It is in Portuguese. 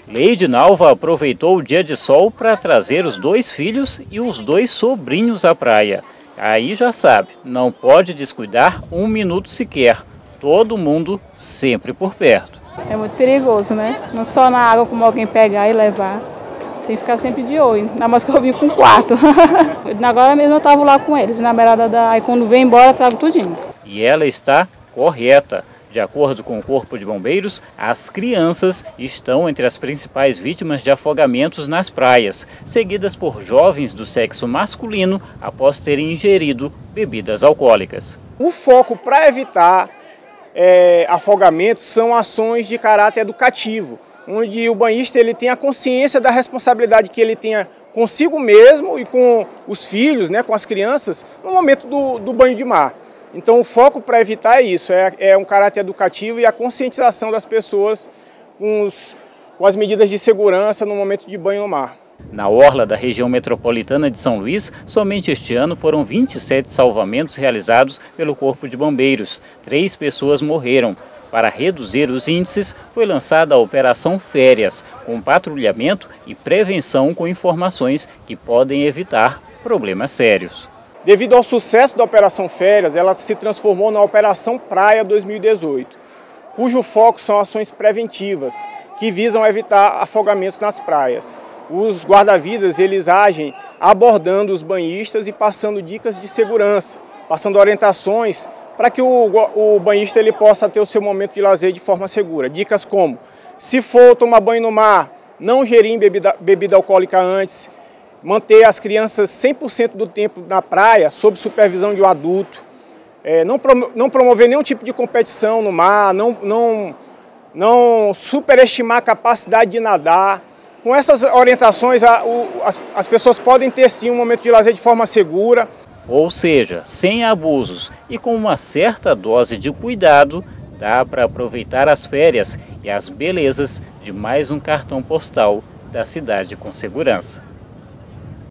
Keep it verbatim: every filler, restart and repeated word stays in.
Leide Nalva aproveitou o dia de sol para trazer os dois filhos e os dois sobrinhos à praia. Aí já sabe, não pode descuidar um minuto sequer. Todo mundo sempre por perto. É muito perigoso, né? Não só na água, como alguém pegar e levar. Tem que ficar sempre de olho. Ainda mais que eu vim com quatro. Agora mesmo eu estava lá com eles, na beirada da... Aí quando vem embora, eu trago tudinho. E ela está correta. De acordo com o Corpo de Bombeiros, as crianças estão entre as principais vítimas de afogamentos nas praias, seguidas por jovens do sexo masculino após terem ingerido bebidas alcoólicas. O foco para evitar é, afogamentos são ações de caráter educativo, onde o banhista ele tem a consciência da responsabilidade que ele tenha consigo mesmo e com os filhos, né, com as crianças, no momento do, do banho de mar. Então o foco para evitar é isso, é, é um caráter educativo e a conscientização das pessoas com, os, com as medidas de segurança no momento de banho no mar. Na orla da região metropolitana de São Luís, somente este ano foram vinte e sete salvamentos realizados pelo Corpo de Bombeiros. Três pessoas morreram. Para reduzir os índices, foi lançada a Operação Férias, com patrulhamento e prevenção com informações que podem evitar problemas sérios. Devido ao sucesso da Operação Férias, ela se transformou na Operação Praia dois mil e dezoito, cujo foco são ações preventivas, que visam evitar afogamentos nas praias. Os guarda-vidas, eles agem abordando os banhistas e passando dicas de segurança, passando orientações para que o, o banhista ele possa ter o seu momento de lazer de forma segura. Dicas como, se for tomar banho no mar, não gerir bebida, bebida alcoólica antes, manter as crianças cem por cento do tempo na praia, sob supervisão de um adulto, é, não, prom não promover nenhum tipo de competição no mar, não, não, não superestimar a capacidade de nadar. Com essas orientações, a, o, as, as pessoas podem ter sim um momento de lazer de forma segura. Ou seja, sem abusos e com uma certa dose de cuidado, dá para aproveitar as férias e as belezas de mais um cartão postal da cidade com segurança.